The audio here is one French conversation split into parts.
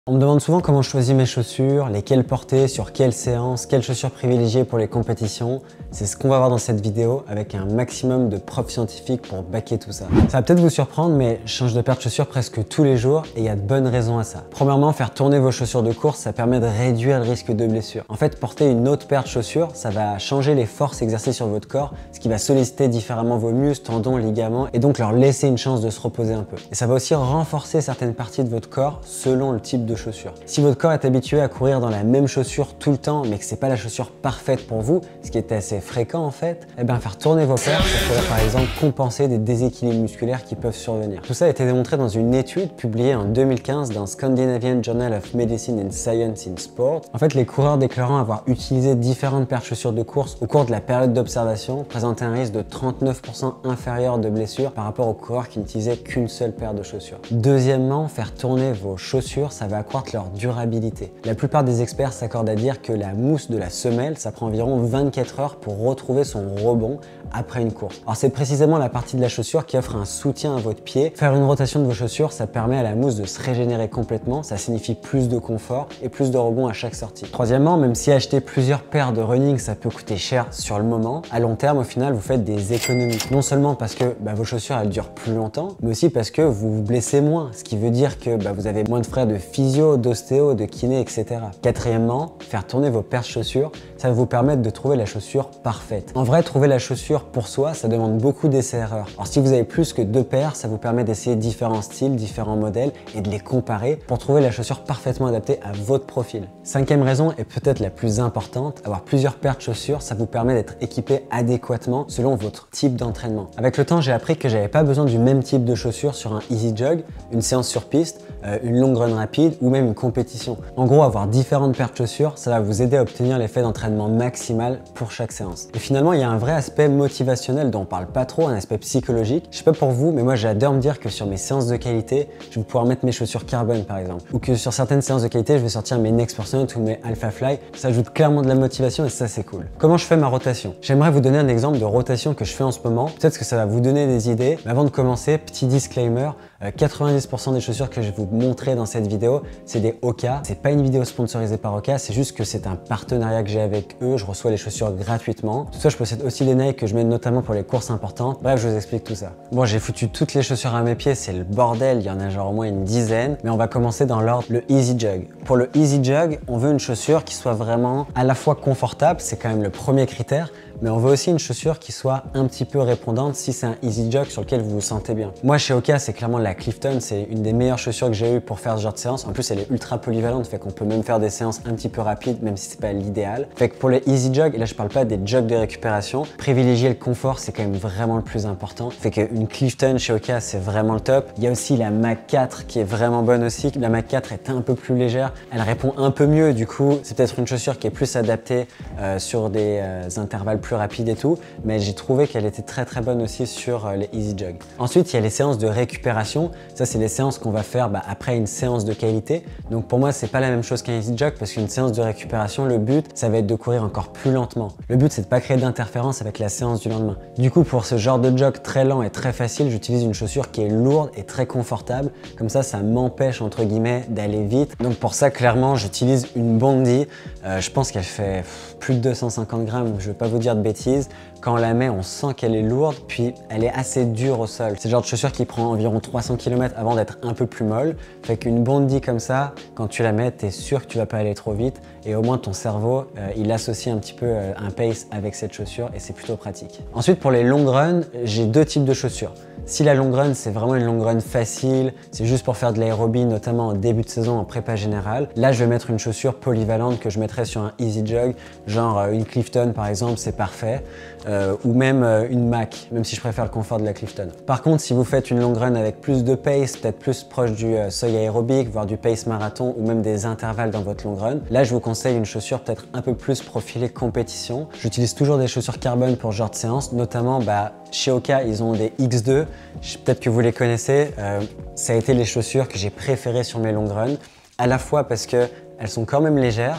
On me demande souvent comment je choisis mes chaussures, lesquelles porter, sur quelle séance, quelles chaussures privilégier pour les compétitions. C'est ce qu'on va voir dans cette vidéo avec un maximum de preuves scientifiques pour backer tout ça. Ça va peut-être vous surprendre, mais je change de paire de chaussures presque tous les jours et il y a de bonnes raisons à ça. Premièrement, faire tourner vos chaussures de course, ça permet de réduire le risque de blessure. En fait, porter une autre paire de chaussures, ça va changer les forces exercées sur votre corps, ce qui va solliciter différemment vos muscles, tendons, ligaments et donc leur laisser une chance de se reposer un peu. Et ça va aussi renforcer certaines parties de votre corps selon le type de chaussures. Si votre corps est habitué à courir dans la même chaussure tout le temps, mais que c'est pas la chaussure parfaite pour vous, ce qui est assez fréquent en fait, eh bien faire tourner vos paires, ça pourrait par exemple compenser des déséquilibres musculaires qui peuvent survenir. Tout ça a été démontré dans une étude publiée en 2015 dans Scandinavian Journal of Medicine and Science in Sport. En fait, les coureurs déclarant avoir utilisé différentes paires de chaussures de course au cours de la période d'observation présentaient un risque de 39% inférieur de blessures par rapport aux coureurs qui n'utilisaient qu'une seule paire de chaussures. Deuxièmement, faire tourner vos chaussures, ça va accroître leur durabilité. La plupart des experts s'accordent à dire que la mousse de la semelle, ça prend environ 24 heures pour retrouver son rebond après une course. Alors c'est précisément la partie de la chaussure qui offre un soutien à votre pied. Faire une rotation de vos chaussures, ça permet à la mousse de se régénérer complètement, ça signifie plus de confort et plus de rebond à chaque sortie. Troisièmement, même si acheter plusieurs paires de running, ça peut coûter cher sur le moment, à long terme, au final, vous faites des économies. Non seulement parce que vos chaussures, elles durent plus longtemps, mais aussi parce que vous vous blessez moins, ce qui veut dire que vous avez moins de frais de physio, d'ostéo, de kiné, etc. Quatrièmement, faire tourner vos paires de chaussures, ça va vous permettre de trouver la chaussure parfaite. En vrai, trouver la chaussure pour soi, ça demande beaucoup d'essais-erreurs. Alors si vous avez plus que 2 paires, ça vous permet d'essayer différents styles, différents modèles et de les comparer pour trouver la chaussure parfaitement adaptée à votre profil. Cinquième raison, et peut-être la plus importante, avoir plusieurs paires de chaussures, ça vous permet d'être équipé adéquatement selon votre type d'entraînement. Avec le temps, j'ai appris que j'avais pas besoin du même type de chaussures sur un easy jog, une séance sur piste, une long run rapide ou même une compétition. En gros, avoir différentes paires de chaussures, ça va vous aider à obtenir l'effet d'entraînement maximal pour chaque séance. Et finalement, il y a un vrai aspect motivationnel dont on parle pas trop, un aspect psychologique. Je sais pas pour vous, mais moi j'adore me dire que sur mes séances de qualité, je vais pouvoir mettre mes chaussures carbone par exemple. Ou que sur certaines séances de qualité, je vais sortir mes Next Percent ou mes Alpha Fly. Ça ajoute clairement de la motivation et ça c'est cool. Comment je fais ma rotation? J'aimerais vous donner un exemple de rotation que je fais en ce moment. Peut-être que ça va vous donner des idées. Mais avant de commencer, petit disclaimer, 90% des chaussures que je vais vous montrer dans cette vidéo, c'est des Hoka. C'est pas une vidéo sponsorisée par Hoka, c'est juste que c'est un partenariat que j'ai avec eux. Je reçois les chaussures gratuitement. Tout ça, je possède aussi des Nike que je mets notamment pour les courses importantes. Bref, je vous explique tout ça. Bon, j'ai foutu toutes les chaussures à mes pieds, c'est le bordel. Il y en a genre au moins une dizaine. Mais on va commencer dans l'ordre, le Easy Jog. Pour le Easy Jog, on veut une chaussure qui soit vraiment à la fois confortable, c'est quand même le premier critère, mais on veut aussi une chaussure qui soit un petit peu répondante si c'est un Easy Jog sur lequel vous vous sentez bien. Moi, chez Hoka, c'est clairement la Clifton, c'est une des meilleures chaussures que j'ai eues pour faire ce genre de séance. En plus, elle est ultra polyvalente, fait qu'on peut même faire des séances un petit peu rapides, même si c'est pas l'idéal. Fait que pour les Easy Jog, et là je parle pas des jogs de récupération, privilégier le confort, c'est quand même vraiment le plus important. Fait qu'une Clifton chez Hoka, c'est vraiment le top. Il y a aussi la Mach 4 qui est vraiment bonne aussi. La Mach 4 est un peu plus légère, elle répond un peu mieux, du coup, c'est peut-être une chaussure qui est plus adaptée sur des intervalles plus rapides et tout, mais j'ai trouvé qu'elle était très bonne aussi sur les Easy Jog. Ensuite, il y a les séances de récupération. Ça, c'est les séances qu'on va faire après une séance de qualité. Donc pour moi, c'est pas la même chose qu'un Easy Jog parce qu'une séance de récupération, le but, ça va être de courir encore plus lentement. Le but, c'est de pas créer d'interférence avec la séance du lendemain. Du coup, pour ce genre de jog très lent et très facile, j'utilise une chaussure qui est lourde et très confortable. Comme ça m'empêche, entre guillemets, d'aller vite. Donc pour ça, clairement, j'utilise une Bondi. Je pense qu'elle fait plus de 250 grammes, je vais pas vous dire de bêtises. Quand on la met, on sent qu'elle est lourde, puis elle est assez dure au sol. C'est le genre de chaussure qui prend environ 300 km avant d'être un peu plus molle. Fait qu'une Bondi comme ça, quand tu la mets, t'es sûr que tu vas pas aller trop vite et au moins ton cerveau, il associe un petit peu un pace avec cette chaussure et c'est plutôt pratique. Ensuite, pour les long runs, j'ai 2 types de chaussures. Si la long run, c'est vraiment une long run facile, c'est juste pour faire de l'aérobie, notamment en début de saison en prépa générale, là, je vais mettre une chaussure polyvalente que je mettrais sur un Easy Jog, genre une Clifton par exemple, c'est parfait, ou même une Mach, même si je préfère le confort de la Clifton. Par contre, si vous faites une long run avec plus de pace, peut-être plus proche du seuil aérobique, voire du pace marathon ou même des intervalles dans votre long run, là, je vous conseille une chaussure peut-être un peu plus profilée compétition. J'utilise toujours des chaussures carbone pour ce genre de séance, notamment chez Hoka, ils ont des X2, peut-être que vous les connaissez, ça a été les chaussures que j'ai préférées sur mes long runs, à la fois parce qu'elles sont quand même légères,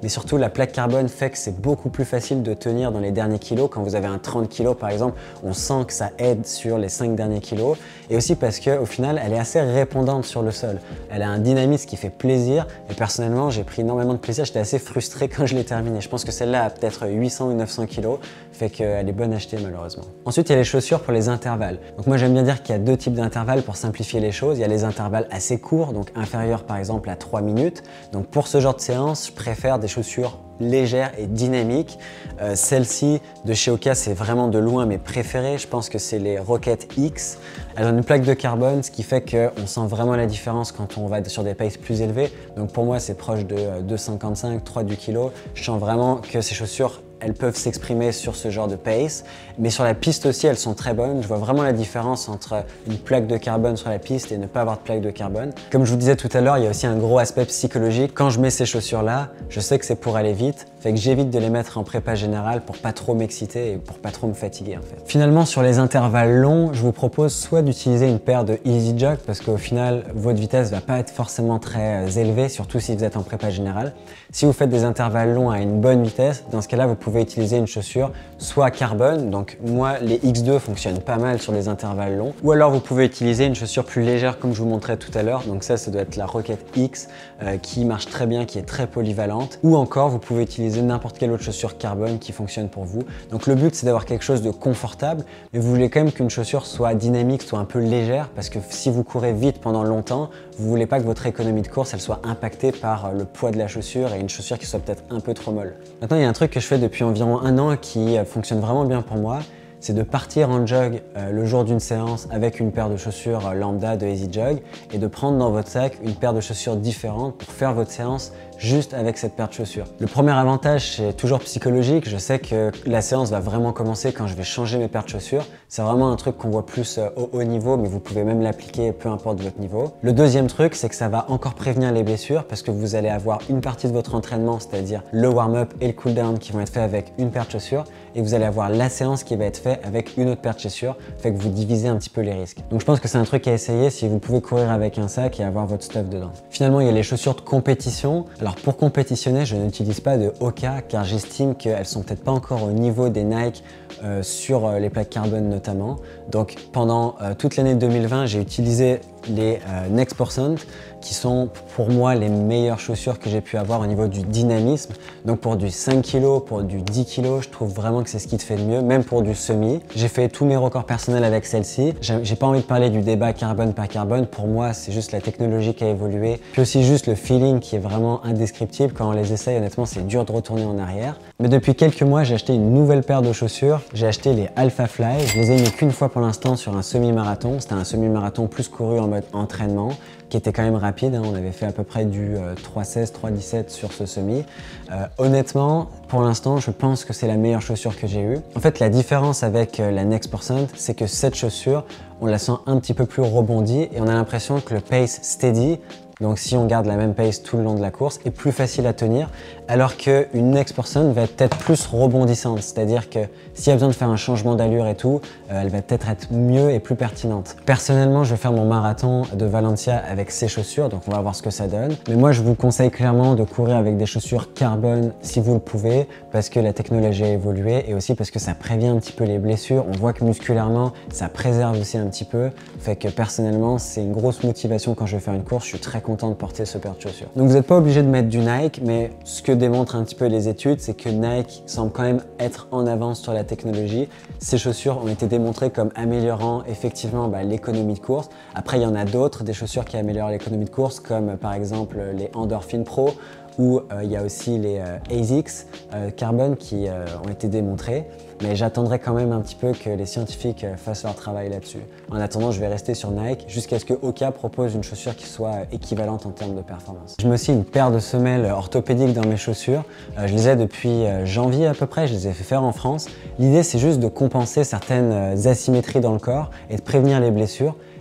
mais surtout la plaque carbone fait que c'est beaucoup plus facile de tenir dans les derniers kilos. Quand vous avez un 30 kg par exemple, on sent que ça aide sur les 5 derniers kilos, et aussi parce qu'au final elle est assez répondante sur le sol. Elle a un dynamisme qui fait plaisir, et personnellement j'ai pris énormément de plaisir, j'étais assez frustré quand je l'ai terminée. Je pense que celle-là a peut-être 800 ou 900 kg, fait qu'elle est bonne à acheter malheureusement. Ensuite il y a les chaussures pour les intervalles. Donc moi j'aime bien dire qu'il y a deux types d'intervalles pour simplifier les choses. Il y a les intervalles assez courts, donc inférieurs par exemple à 3 minutes. Donc pour ce genre de séance, je préfère des chaussures légères et dynamiques. Celle-ci de chez Hoka, c'est vraiment de loin mes préférés. Je pense que c'est les Rocket X. Elles ont une plaque de carbone, ce qui fait qu'on sent vraiment la différence quand on va sur des paces plus élevées. Donc pour moi, c'est proche de 2,55, 3 du kilo. Je sens vraiment que ces chaussures, elles peuvent s'exprimer sur ce genre de pace, mais sur la piste aussi elles sont très bonnes. Je vois vraiment la différence entre une plaque de carbone sur la piste et ne pas avoir de plaque de carbone. Comme je vous disais tout à l'heure, il y a aussi un gros aspect psychologique. Quand je mets ces chaussures là, je sais que c'est pour aller vite, fait que j'évite de les mettre en prépa générale pour pas trop m'exciter et pour pas trop me fatiguer en fait. Finalement sur les intervalles longs, je vous propose soit d'utiliser une paire de Easy Jog parce qu'au final votre vitesse va pas être forcément très élevée, surtout si vous êtes en prépa générale. Si vous faites des intervalles longs à une bonne vitesse, dans ce cas là vous pouvez utiliser une chaussure soit carbone, donc moi les X2 fonctionnent pas mal sur les intervalles longs, ou alors vous pouvez utiliser une chaussure plus légère comme je vous montrais tout à l'heure, donc ça doit être la Rocket X qui marche très bien, qui est très polyvalente, ou encore vous pouvez utiliser n'importe quelle autre chaussure carbone qui fonctionne pour vous. Donc le but c'est d'avoir quelque chose de confortable, mais vous voulez quand même qu'une chaussure soit dynamique, soit un peu légère, parce que si vous courez vite pendant longtemps, vous voulez pas que votre économie de course elle soit impactée par le poids de la chaussure et une chaussure qui soit peut-être un peu trop molle. Maintenant il y a un truc que je fais depuis environ un an qui fonctionne vraiment bien pour moi, c'est de partir en jog le jour d'une séance avec une paire de chaussures lambda de Easy Jog et de prendre dans votre sac une paire de chaussures différentes pour faire votre séance juste avec cette paire de chaussures. Le premier avantage, c'est toujours psychologique. Je sais que la séance va vraiment commencer quand je vais changer mes paires de chaussures. C'est vraiment un truc qu'on voit plus au haut niveau, mais vous pouvez même l'appliquer peu importe votre niveau. Le deuxième truc, c'est que ça va encore prévenir les blessures parce que vous allez avoir une partie de votre entraînement, c'est-à-dire le warm-up et le cool-down qui vont être faits avec une paire de chaussures, et vous allez avoir la séance qui va être faite avec une autre paire de chaussures, fait que vous divisez un petit peu les risques. Donc je pense que c'est un truc à essayer si vous pouvez courir avec un sac et avoir votre stuff dedans. Finalement, il y a les chaussures de compétition. Alors pour compétitionner, je n'utilise pas de Hoka car j'estime qu'elles sont peut-être pas encore au niveau des Nike sur les plaques carbone notamment. Donc pendant toute l'année 2020, j'ai utilisé les Next% qui sont pour moi les meilleures chaussures que j'ai pu avoir au niveau du dynamisme. Donc pour du 5 kg, pour du 10 kg, je trouve vraiment que c'est ce qui te fait le mieux, même pour du semi. J'ai fait tous mes records personnels avec celle-ci. J'ai pas envie de parler du débat carbone par carbone. Pour moi, c'est juste la technologie qui a évolué. Puis aussi juste le feeling qui est vraiment indescriptible. Quand on les essaye, honnêtement, c'est dur de retourner en arrière. Mais depuis quelques mois, j'ai acheté une nouvelle paire de chaussures. J'ai acheté les Alpha Fly. Je les ai mis qu'une fois pour l'instant sur un semi-marathon. C'était un semi-marathon plus couru en mode entraînement, qui était quand même rapide, hein. On avait fait à peu près du 3,16, 3,17 sur ce semi. Honnêtement, pour l'instant, je pense que c'est la meilleure chaussure que j'ai eue. En fait, la différence avec la Next%, c'est que cette chaussure, on la sent un petit peu plus rebondie et on a l'impression que le pace steady, donc si on garde la même pace tout le long de la course, est plus facile à tenir, alors qu'une Next% va être peut-être plus rebondissante, c'est-à-dire que s'il y a besoin de faire un changement d'allure et tout, elle va peut-être être mieux et plus pertinente. Personnellement, je vais faire mon marathon de Valencia avec ces chaussures, donc on va voir ce que ça donne. Mais moi, je vous conseille clairement de courir avec des chaussures carbone si vous le pouvez, parce que la technologie a évolué et aussi parce que ça prévient un petit peu les blessures. On voit que musculairement, ça préserve aussi un petit peu, fait que personnellement, c'est une grosse motivation quand je vais faire une course. Je suis très content de porter ce paire de chaussures. Donc vous n'êtes pas obligé de mettre du Nike, mais ce que démontrent un petit peu les études, c'est que Nike semble quand même être en avance sur la technologie. Ces chaussures ont été démontrées comme améliorant effectivement l'économie de course. Après, il y en a d'autres, des chaussures qui améliorent l'économie de course, comme par exemple les Endorphin Pro, ou il y a aussi les ASICS Carbon qui ont été démontrés. Mais j'attendrai quand même un petit peu que les scientifiques fassent leur travail là-dessus. En attendant, je vais rester sur Nike jusqu'à ce que Hoka propose une chaussure qui soit équivalente en termes de performance. Je mets aussi une paire de semelles orthopédiques dans mes chaussures. Je les ai depuis janvier à peu près, je les ai fait faire en France. L'idée, c'est juste de compenser certaines asymétries dans le corps et de prévenir les blessures.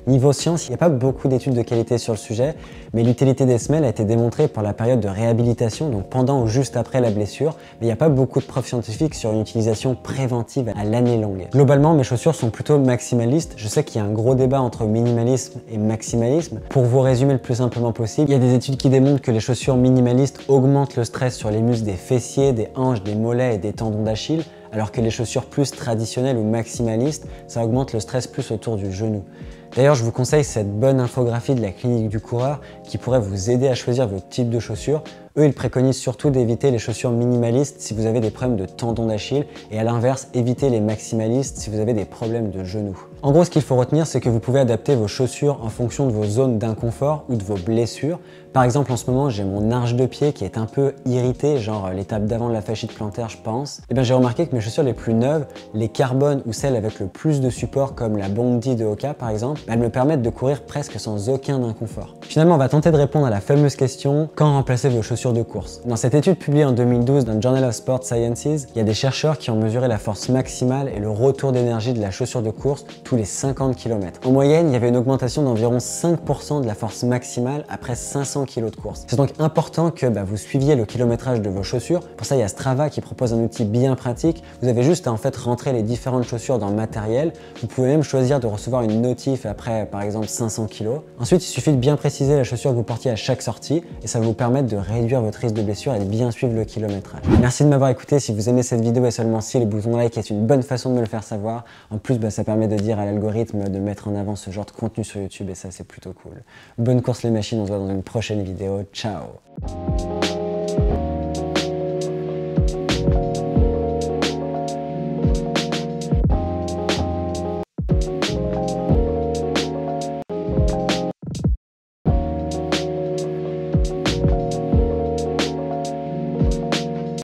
Niveau science, il n'y a pas beaucoup d'études de qualité sur le sujet, mais l'utilité des semelles a été démontrée pour la période de réhabilitation, donc pendant ou juste après la blessure, mais il n'y a pas beaucoup de preuves scientifiques sur une utilisation préventive à l'année longue. Globalement, mes chaussures sont plutôt maximalistes. Je sais qu'il y a un gros débat entre minimalisme et maximalisme. Pour vous résumer le plus simplement possible, il y a des études qui démontrent que les chaussures minimalistes augmentent le stress sur les muscles des fessiers, des hanches, des mollets et des tendons d'Achille, alors que les chaussures plus traditionnelles ou maximalistes, ça augmente le stress plus autour du genou. D'ailleurs, je vous conseille cette bonne infographie de la clinique du coureur qui pourrait vous aider à choisir votre type de chaussures. Eux, ils préconisent surtout d'éviter les chaussures minimalistes si vous avez des problèmes de tendons d'Achille et à l'inverse, évitez les maximalistes si vous avez des problèmes de genoux. En gros, ce qu'il faut retenir, c'est que vous pouvez adapter vos chaussures en fonction de vos zones d'inconfort ou de vos blessures. Par exemple, en ce moment, j'ai mon arche de pied qui est un peu irritée, genre l'étape d'avant de la fasciite plantaire, je pense. Et bien, j'ai remarqué que mes chaussures les plus neuves, les carbone ou celles avec le plus de support comme la Bondi de Hoka par exemple, elles me permettent de courir presque sans aucun inconfort. Finalement, on va tenter de répondre à la fameuse question, quand remplacer vos chaussures de course? Dans cette étude publiée en 2012 dans Journal of Sport Sciences, il y a des chercheurs qui ont mesuré la force maximale et le retour d'énergie de la chaussure de course tous les 50 km. En moyenne, il y avait une augmentation d'environ 5% de la force maximale après 500 kg de course. C'est donc important que vous suiviez le kilométrage de vos chaussures. Pour ça, il y a Strava qui propose un outil bien pratique. Vous avez juste à en fait rentrer les différentes chaussures dans le matériel. Vous pouvez même choisir de recevoir une notif après par exemple 500 kg. Ensuite, il suffit de bien préciser la chaussure que vous portiez à chaque sortie et ça va vous permettre de réduire votre risque de blessure et de bien suivre le kilométrage. Merci de m'avoir écouté. Si vous aimez cette vidéo et seulement si, le bouton like est une bonne façon de me le faire savoir. En plus, ça permet de dire à l'algorithme de mettre en avant ce genre de contenu sur YouTube et ça, c'est plutôt cool. Bonne course les machines, on se voit dans une prochaine vidéo. Ciao!